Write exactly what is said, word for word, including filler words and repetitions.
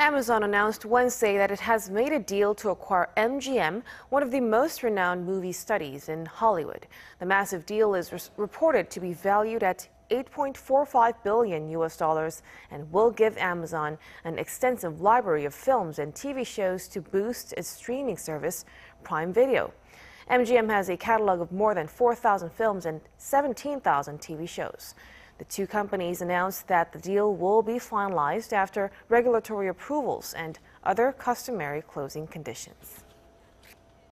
Amazon announced Wednesday that it has made a deal to acquire M G M, one of the most renowned movie studios in Hollywood. The massive deal is reported to be valued at eight point four five billion U S dollars and will give Amazon an extensive library of films and T V shows to boost its streaming service, Prime Video. M G M has a catalog of more than four thousand films and seventeen thousand T V shows. The two companies announced that the deal will be finalized after regulatory approvals and other customary closing conditions.